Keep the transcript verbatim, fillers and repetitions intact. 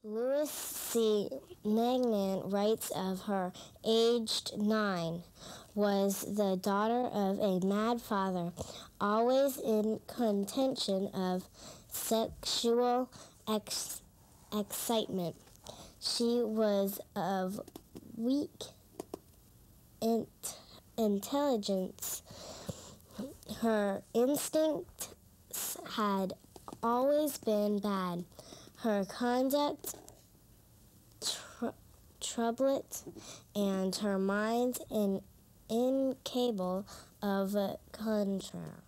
Louis C. Magnan writes of her, aged nine, was the daughter of a mad father, always in contention of sexual ex- excitement. She was of weak int- intelligence. Her instincts had always been bad. Her conduct tr- troubled, and her mind in- incapable of control.